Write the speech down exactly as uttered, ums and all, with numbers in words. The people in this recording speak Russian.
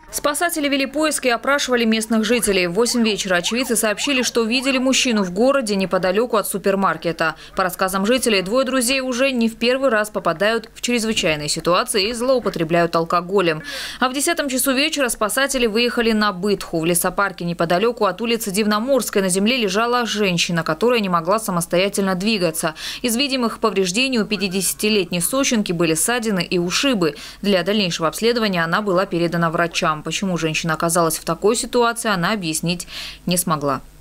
Спасатели вели поиски и опрашивали местных жителей. В восемь вечера очевидцы сообщили, что видели мужчину в городе неподалеку от супермаркета. По рассказам жителей, двое друзей уже не в первый раз попадают в чрезвычайные ситуации и злоупотребляют алкоголем. А в десятом часу вечера спасатели выехали на Бытху. В лесопарке неподалеку от улицы Дивноморской на земле лежала женщина, которая не могла самостоятельно двигаться. Из видимых повреждений у пятидесятилетней сочинки были ссадины и ушибы. Для дальнейшего обследования она была передана врачам. Почему женщина оказалась в такой ситуации, она объяснить не смогла.